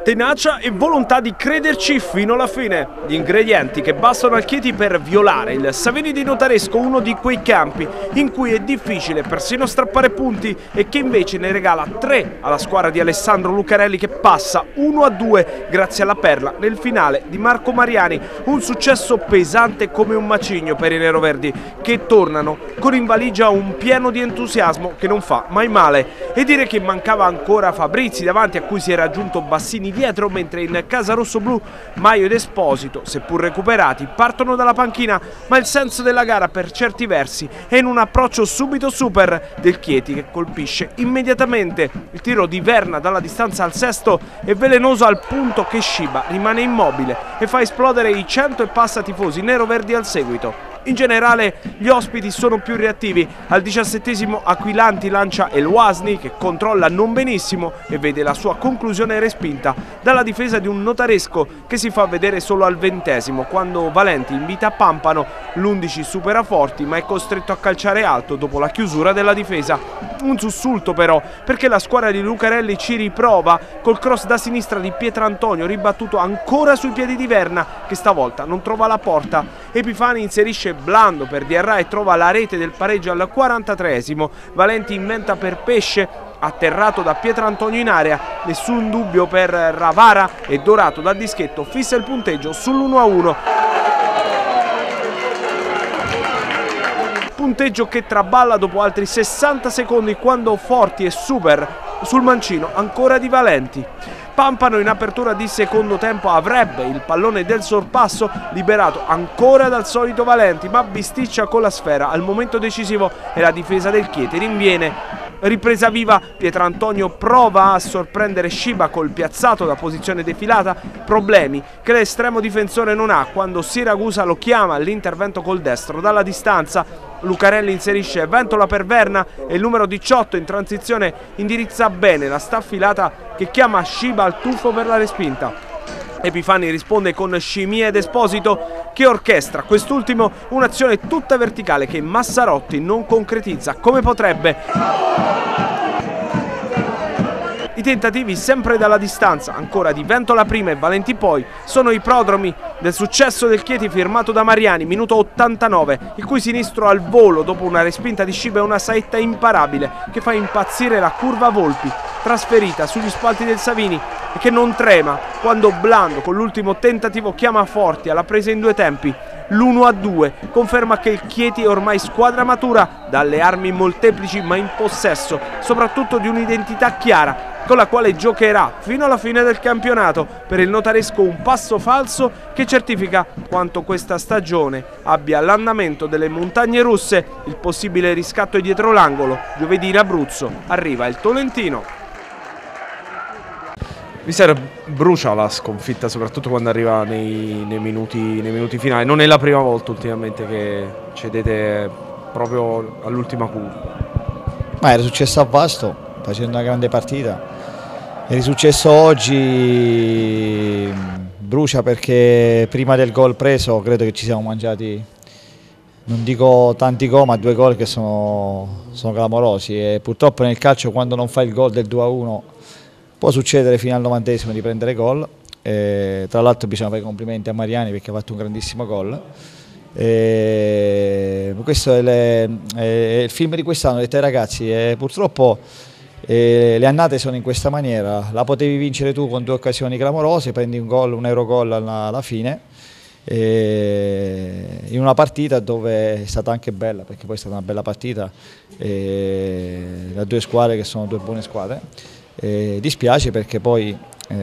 Tenacia e volontà di crederci fino alla fine. Gli ingredienti che bastano al Chieti per violare il Savini di Notaresco, uno di quei campi in cui è difficile persino strappare punti e che invece ne regala 3 alla squadra di Alessandro Lucarelli, che passa 1-2 grazie alla perla nel finale di Marco Mariani. Un successo pesante come un macigno per i neroverdi, che tornano con in valigia un pieno di entusiasmo che non fa mai male. E dire che mancava ancora Fabrizi davanti, a cui si era aggiunto Bassini dietro, mentre in casa rossoblù Maio ed Esposito, seppur recuperati, partono dalla panchina, ma il senso della gara per certi versi è in un approccio subito super del Chieti, che colpisce immediatamente. Il tiro di Verna dalla distanza al sesto è velenoso al punto che Shiba rimane immobile e fa esplodere i 100 e passa tifosi neroverdi al seguito. In generale gli ospiti sono più reattivi. Al 17esimo Aquilanti lancia El Wasni, che controlla non benissimo e vede la sua conclusione respinta dalla difesa di un Notaresco che si fa vedere solo al 20esimo, quando Valenti invita Pampano. L'11 supera Forti, ma è costretto a calciare alto dopo la chiusura della difesa. Un sussulto però, perché la squadra di Lucarelli ci riprova col cross da sinistra di Pietrantonio, ribattuto ancora sui piedi di Verna, che stavolta non trova la porta. Epifani inserisce blando per Diarra e trova la rete del pareggio al 43esimo. Valenti inventa per Pesce, atterrato da Pietrantonio in area. Nessun dubbio per Ravara e Dorato dal dischetto fissa il punteggio sull'1-1. Punteggio che traballa dopo altri 60 secondi, quando Forti è super sul mancino ancora di Valenti. Pampano in apertura di secondo tempo avrebbe il pallone del sorpasso, liberato ancora dal solito Valenti, ma bisticcia con la sfera al momento decisivo e la difesa del Chieti rinviene. Ripresa viva, Pietrantonio prova a sorprendere Shiba col piazzato da posizione defilata, problemi che l'estremo difensore non ha quando Siragusa lo chiama all'intervento col destro dalla distanza. Lucarelli inserisce Ventola per Verna e il numero 18 in transizione indirizza bene la staffilata che chiama Shiba al tuffo per la respinta. Epifani risponde con Scimia ed Esposito, che orchestra quest'ultimo un'azione tutta verticale che Massarotti non concretizza come potrebbe. I tentativi sempre dalla distanza, ancora di Ventola prima e Valenti poi, sono i prodromi del successo del Chieti firmato da Mariani, minuto 89, il cui sinistro al volo dopo una respinta di Shiba è una saetta imparabile che fa impazzire la curva Volpi, trasferita sugli spalti del Savini, e che non trema quando Blando con l'ultimo tentativo chiama Forti alla presa in 2 tempi. L'1-2 conferma che il Chieti è ormai squadra matura, dalle armi molteplici ma in possesso soprattutto di un'identità chiara, con la quale giocherà fino alla fine del campionato. Per il Notaresco un passo falso che certifica quanto questa stagione abbia l'andamento delle montagne russe. Il possibile riscatto è dietro l'angolo. Giovedì in Abruzzo arriva il Tolentino. Mister, brucia la sconfitta soprattutto quando arriva nei minuti finali. Non è la prima volta ultimamente che cedete proprio all'ultima curva. Ma era successo a Vasto facendo una grande partita. È risuccesso oggi, brucia perché prima del gol preso credo che ci siamo mangiati, non dico tanti gol, ma 2 gol che sono clamorosi, e purtroppo nel calcio quando non fai il gol del 2-1 può succedere fino al 90esimo di prendere gol. Tra l'altro bisogna fare i complimenti a Mariani perché ha fatto un grandissimo gol. Questo è il film di quest'anno, ho detto ai ragazzi, purtroppo le annate sono in questa maniera. La potevi vincere tu con 2 occasioni clamorose, prendi un gol, un Eurogol alla fine, in una partita dove è stata anche bella, perché poi è stata una bella partita da 2 squadre che sono 2 buone squadre. Dispiace perché poi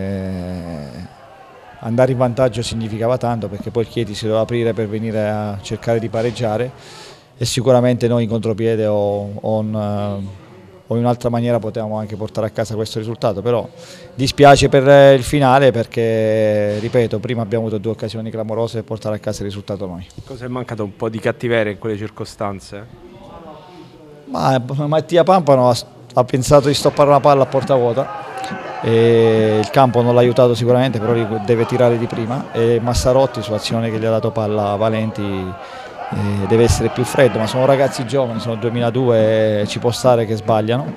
andare in vantaggio significava tanto, perché poi il Chieti si doveva aprire per venire a cercare di pareggiare, e sicuramente noi in contropiede o in un'altra maniera potevamo anche portare a casa questo risultato. Però dispiace per il finale perché, ripeto, prima abbiamo avuto 2 occasioni clamorose per portare a casa il risultato noi. Cosa è mancato? Un po' di cattiveria in quelle circostanze? Ma Mattia Pampano ha pensato di stoppare una palla a porta vuota, e il campo non l'ha aiutato sicuramente, però deve tirare di prima, e Massarotti, su azione che gli ha dato palla a Valenti, deve essere più freddo, ma sono ragazzi giovani, sono 2002, ci può stare che sbagliano,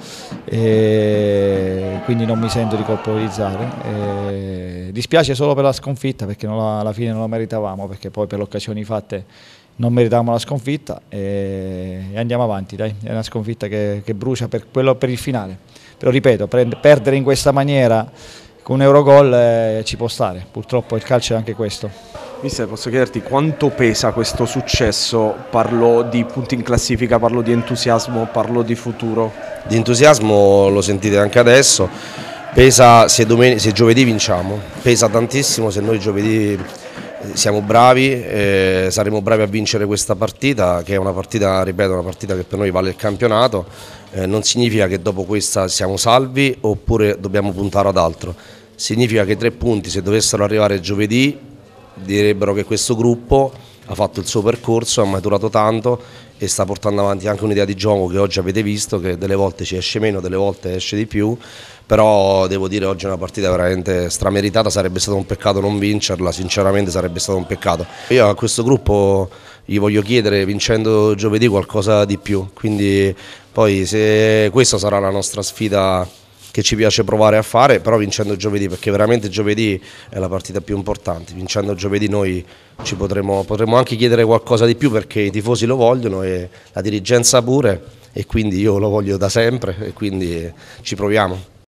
quindi non mi sento di colpevolizzare. Dispiace solo per la sconfitta, perché alla fine non la meritavamo, perché poi per le occasioni fatte non meritavamo la sconfitta e andiamo avanti, dai. È una sconfitta che brucia per il finale, però ripeto, perdere in questa maniera con un Eurogol ci può stare, purtroppo il calcio è anche questo. Mister, posso chiederti quanto pesa questo successo? Parlo di punti in classifica, parlo di entusiasmo, parlo di futuro. Di entusiasmo lo sentite anche adesso, pesa se giovedì vinciamo, pesa tantissimo se noi giovedì siamo bravi, saremo bravi a vincere questa partita, che è una partita, ripeto, una partita che per noi vale il campionato. Non significa che dopo questa siamo salvi oppure dobbiamo puntare ad altro, significa che 3 punti, se dovessero arrivare giovedì, direbbero che questo gruppo ha fatto il suo percorso, ha maturato tanto e sta portando avanti anche un'idea di gioco che oggi avete visto, che delle volte ci esce meno, delle volte esce di più, però devo dire oggi è una partita veramente strameritata, sarebbe stato un peccato non vincerla, sinceramente sarebbe stato un peccato. Io a questo gruppo gli voglio chiedere, vincendo giovedì, qualcosa di più, quindi poi se questa sarà la nostra sfida che ci piace provare a fare, però vincendo giovedì, perché veramente giovedì è la partita più importante. Vincendo giovedì noi potremo anche chiedere qualcosa di più, perché i tifosi lo vogliono e la dirigenza pure, e quindi io lo voglio da sempre e quindi ci proviamo.